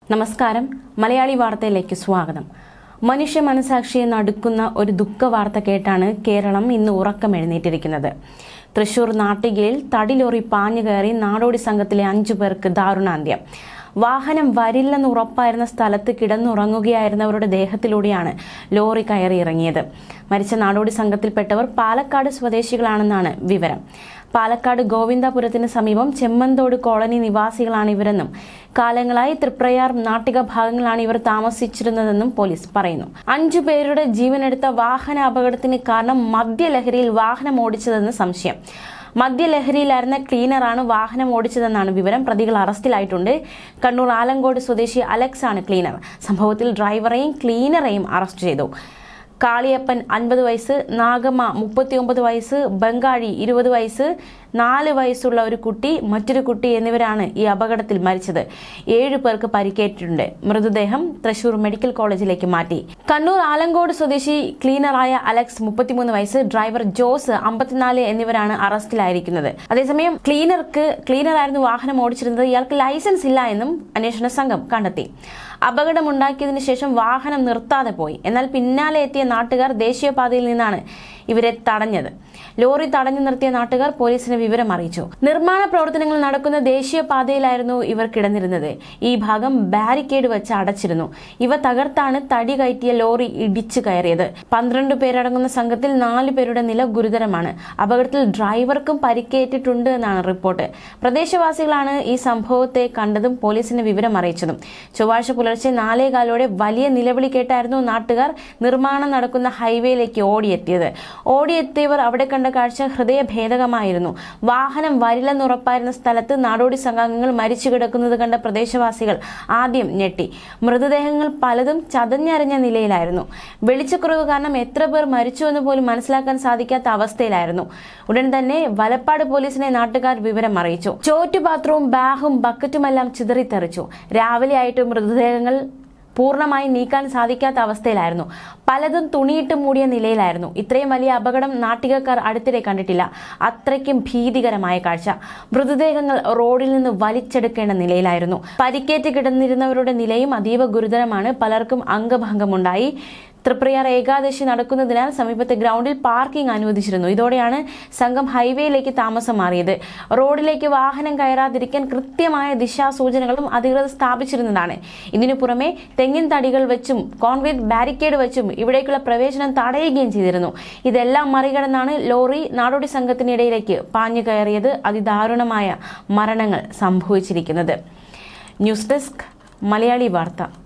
നമസ്കാരം മലയാളി വാർത്തയിലേക്ക് സ്വാഗതം. മനുഷ്യ മനസാക്ഷിയെ നടുക്കുന്ന ഒരു ദുഃഖവാർത്ത കേട്ടാണ് കേരളം ഇന്ന് ഉറക്കമെഴുന്നേറ്റിരിക്കുന്നത്. തൃശൂർ നാട്ടികയിൽ തടിലോറി പാഞ്ഞു കയറി നാടോടി സംഘത്തിലെ 5 പേർക്ക് ദാരുണാന്ത്യം. വാഹനം വരില്ലെന്ന് ഉറപ്പായിരുന്ന സ്ഥലത്ത് കിടന്നുറങ്ങുകയായിരുന്നവരുടെ ദേഹത്തിലൂടെയാണ് ലോറി കയറി ഇറങ്ങിയത്. മരിച്ച നാടോടി സംഘത്തിൽപ്പെട്ടവർ പാലക്കാട് സ്വദേശികളാണെന്നാണ് വിവരം. പാലക്കാട് ഗോവിന്ദപുരത്തിന് സമീപം ചെമ്മന്തോട് കോളനി നിവാസികളാണ് ഇവരെന്നും കാലങ്ങളായി തൃപ്രയാർ നാട്ടിക ഭാഗങ്ങളാണ് ഇവർ താമസിച്ചിരുന്നതെന്നും പോലീസ് പറയുന്നു. 5 പേരുടെ ജീവനെടുത്ത വാഹന അപകടത്തിന് കാരണം മദ്യലഹരിയിൽ വാഹനം ഓടിച്ചതെന്ന് സംശയം. മദ്യലഹരിയിലായിരുന്ന ക്ലീനറാണ് വാഹനം ഓടിച്ചതെന്നാണ് വിവരം. പ്രതികൾ അറസ്റ്റിലായിട്ടുണ്ട്. കണ്ണൂർ ആലങ്കോട് സ്വദേശി അലക്സ് ആണ് ക്ലീനർ. സംഭവത്തിൽ ഡ്രൈവറെയും ക്ലീനറെയും അറസ്റ്റ് ചെയ്തു. കാളിയപ്പൻ 50 വയസ്സ്, നാഗമ്മ 39 വയസ്സ്, ബംഗാഴി 20 വയസ്സ്, 4 വയസ്സുള്ള ഒരു കുട്ടി, മറ്റൊരു കുട്ടി എന്നിവരാണ് ഈ അപകടത്തിൽ മരിച്ചത്. 7 പേർക്ക് പരിക്കേറ്റിട്ടുണ്ട്. മൃതദേഹം തൃശൂർ മെഡിക്കൽ കോളേജിലേക്ക് മാറ്റി. കണ്ണൂർ ആലങ്കോട് സ്വദേശി ക്ലീനറായ അലക്സ് 33 വയസ്സ്, ഡ്രൈവർ ജോസ് 54 എന്നിവരാണ് അറസ്റ്റിലായിരിക്കുന്നത്. അതേസമയം ക്ലീനറായിരുന്നു വാഹനം ഓടിച്ചിരുന്നത്. ഇയാൾക്ക് ലൈസൻസ് ഇല്ല എന്നും അന്വേഷണ സംഘം കണ്ടെത്തി. അപകടമുണ്ടാക്കിയതിനു ശേഷം വാഹനം നിർത്താതെ പോയി. എന്നാൽ പിന്നാലെ എത്തിയ നാട്ടുകാർ ദേശീയപാതയിൽ നിന്നാണ് ഇവരെ തടഞ്ഞത്. ലോറി തടഞ്ഞു നിർത്തിയ നാട്ടുകാർ പോലീസിനെ വിവരം അറിയിച്ചു. നിർമ്മാണ പ്രവർത്തനങ്ങൾ നടക്കുന്ന ദേശീയപാതയിലായിരുന്നു ഇവർ കിടന്നിരുന്നത്. ഈ ഭാഗം ബാരിക്കേഡ് വെച്ച് അടച്ചിരുന്നു. ഇവ തകർത്താണ് തടി കയറ്റിയ ലോറി ഇടിച്ചു കയറിയത്. 12 പേരടങ്ങുന്ന സംഘത്തിൽ 4 പേരുടെ നില ഗുരുതരമാണ്. അപകടത്തിൽ ഡ്രൈവർക്കും പരിക്കേറ്റിട്ടുണ്ട് എന്നാണ് റിപ്പോർട്ട്. പ്രദേശവാസികളാണ് ഈ സംഭവത്തെ കണ്ടതും പോലീസിനെ വിവരം അറിയിച്ചതും. ചൊവ്വാഴ്ച പുലർച്ചെ 4:15 വലിയ നിലവിളി കേട്ടായിരുന്നു നാട്ടുകാർ നിർമ്മാണം നടക്കുന്ന ഹൈവേയിലേക്ക് ഓടിയെത്തിയവർ അവിടെ കണ്ട കാഴ്ച ഹൃദയഭേദകമായിരുന്നു. വാഹനം വരില്ലെന്നുറപ്പായിരുന്ന സ്ഥലത്ത് നാടോടി സംഘാംഗങ്ങൾ മരിച്ചു കിടക്കുന്നത് കണ്ട പ്രദേശവാസികൾ ആദ്യം ഞെട്ടി. മൃതദേഹങ്ങൾ പലതും ചതഞ്ഞറിഞ്ഞ നിലയിലായിരുന്നു. വെളിച്ചക്കുറവ് കാരണം എത്ര പേർ മരിച്ചുവെന്ന് പോലും മനസ്സിലാക്കാൻ സാധിക്കാത്ത അവസ്ഥയിലായിരുന്നു. ഉടൻ തന്നെ വലപ്പാട് പോലീസിനെ നാട്ടുകാർ വിവരം അറിയിച്ചു. ചോറ്റുപാത്രവും ബാഗും ബക്കറ്റുമെല്ലാം ചിതറിത്തെറിച്ചു. രാവിലെ ആയിട്ട് മൃതദേഹങ്ങൾ പൂർണ്ണമായി നീക്കാൻ സാധിക്കാത്ത അവസ്ഥയിലായിരുന്നു. പലതും തുണിയിട്ട് മൂടിയ നിലയിലായിരുന്നു. ഇത്രയും വലിയ അപകടം നാട്ടികക്കാർ അടുത്തിടെ കണ്ടിട്ടില്ല. അത്രയ്ക്കും ഭീതികരമായ കാഴ്ച. മൃതദേഹങ്ങൾ റോഡിൽ നിന്ന് വലിച്ചെടുക്കേണ്ട നിലയിലായിരുന്നു. പരിക്കേറ്റ് കിടന്നിരുന്നവരുടെ നിലയും അതീവ ഗുരുതരമാണ്. പലർക്കും അംഗഭംഗമുണ്ടായി. തൃപ്രയാർ ഏകാദശി നടക്കുന്നതിനാൽ സമീപത്തെ ഗ്രൗണ്ടിൽ പാർക്കിംഗ് അനുവദിച്ചിരുന്നു. ഇതോടെയാണ് സംഘം ഹൈവേയിലേക്ക് താമസം മാറിയത്. റോഡിലേക്ക് വാഹനം കയറാതിരിക്കാൻ കൃത്യമായ ദിശാസൂചനകളും അധികൃതർ സ്ഥാപിച്ചിരുന്നതാണ്. ഇതിനു പുറമെ തെങ്ങിൻ തടികൾ വെച്ചും കോൺക്രീറ്റ് ബാരിക്കേഡ് വെച്ചും ഇവിടേക്കുള്ള പ്രവേശനം തടയുകയും ചെയ്തിരുന്നു. ഇതെല്ലാം മറികടന്നാണ് ലോറി നാടോടി സംഘത്തിനിടയിലേക്ക് പാഞ്ഞു കയറിയത്. അതിദാരുണമായ മരണങ്ങൾ സംഭവിച്ചിരിക്കുന്നത്. ന്യൂസ് ഡെസ്ക് മലയാളി വാർത്ത.